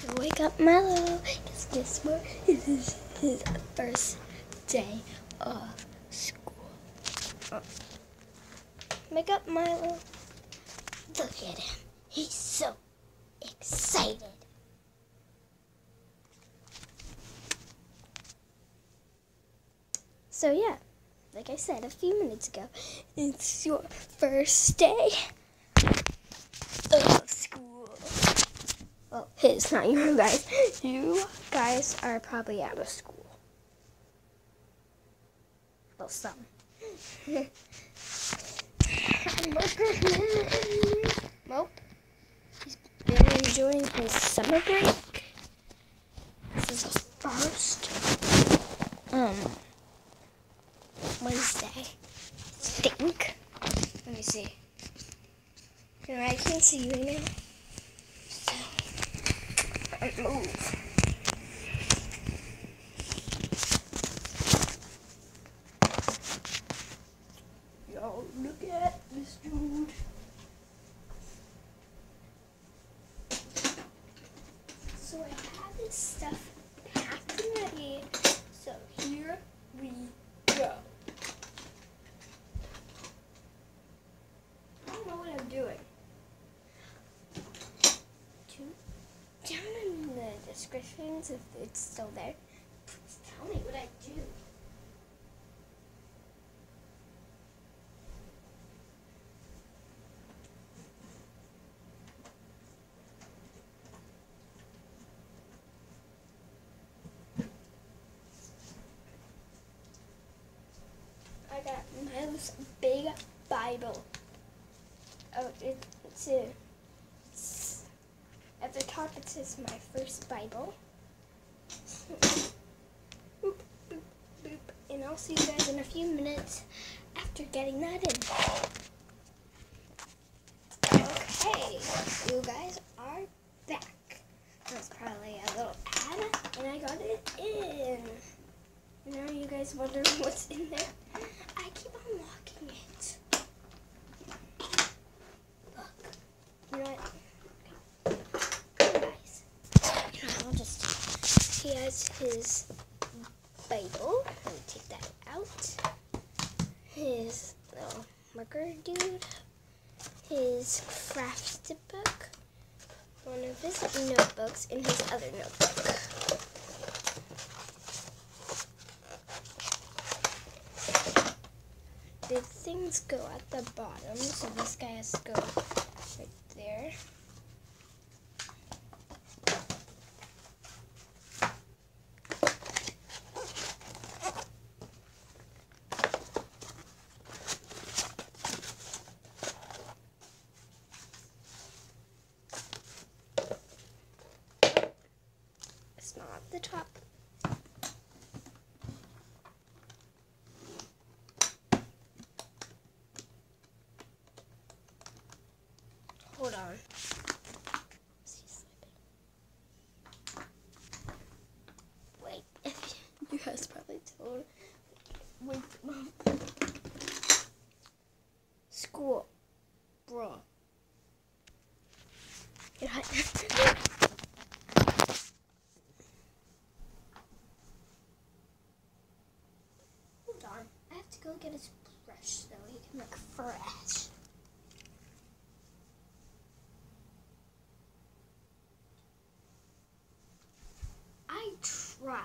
Wake up, mylow. Guess what? This is his first day of school. Wake up, mylow. Look at him. He's so excited. So yeah, like I said a few minutes ago, it's your first day of school. Well, his, not you guys. You guys are probably out of school. Well, some. Well, he's been enjoying his summer break. This is his first Wednesday, I think. Let me see. I can't see you right now. So, move. Yo, look at this dude. So I have this stuff packed and ready. So here we go. I don't know what I'm doing. Down in the descriptions, if it's still there, please tell me what I do. I got Mylow's big Bible. Oh, it's at the top it says my first Bible. Boop, boop, boop. And I'll see you guys in a few minutes after getting that in. Okay, you guys are back. That's probably a little ad, and I got it in. Now you guys wonder what's in there. I keep unlocking it. Look, you know what? Guys, I'll just, he has his Bible. Let me take that out. His little marker dude. His craft book. One of his notebooks and his other notebook. The things go at the bottom, so this guy has to go right there. It's not at the top. Hold on. Wait, you guys probably told. Wait, Mom. School, bro. Hold on. I have to go get his brush so he can look fresh. I tried.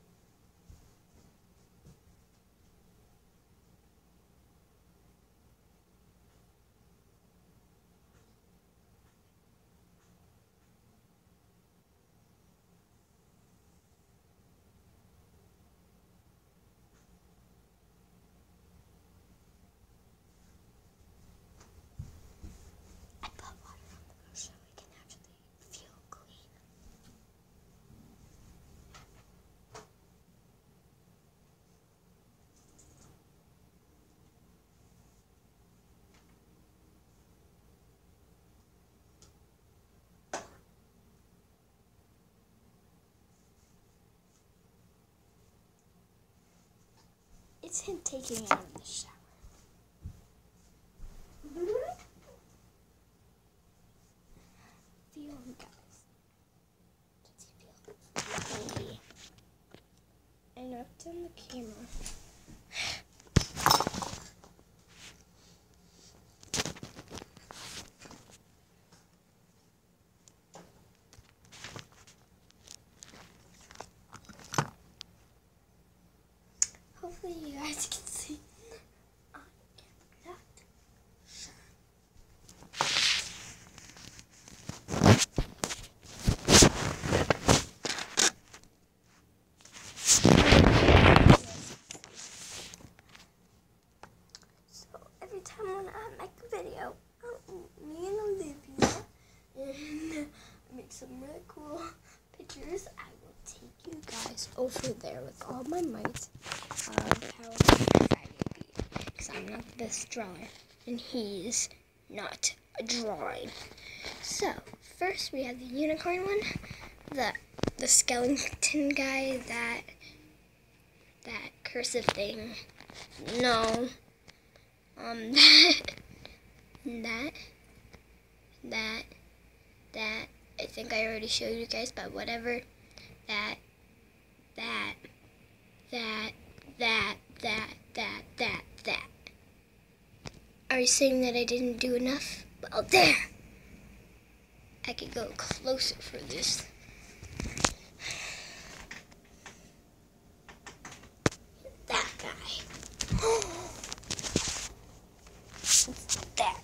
I put water on the brush so it can actually feel clean. It's him taking out of the shower. Feel him, guys. right on the camera. Hopefully you guys can see. I am not sure. So every time when I make a video, me and Olivia, and make some really cool pictures, I will take you guys over there with all my might of how excited I will be. Because I'm not the best drawer, and he's not a drawing. So, first we have the unicorn one, the skeleton guy, that cursive thing. No. That, I think I already showed you guys, but whatever. That. Are you saying that I didn't do enough? Well, there! I could go closer for this. That guy. That.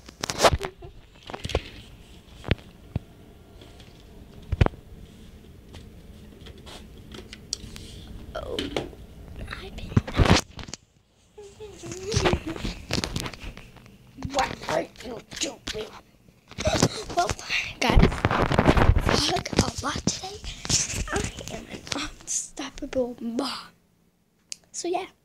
Oh, I've been. What are you doing? Well, guys, vlog a lot today. I am an unstoppable mom. So yeah.